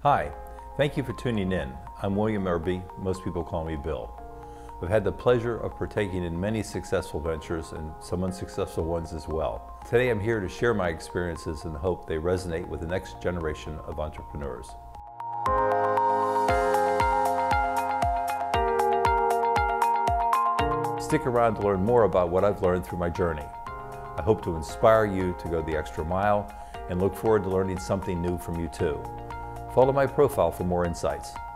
Hi, thank you for tuning in. I'm William Irby. Most people call me Bill. I've had the pleasure of partaking in many successful ventures and some unsuccessful ones as well. Today I'm here to share my experiences and hope they resonate with the next generation of entrepreneurs. Stick around to learn more about what I've learned through my journey. I hope to inspire you to go the extra mile and look forward to learning something new from you too. Follow my profile for more insights.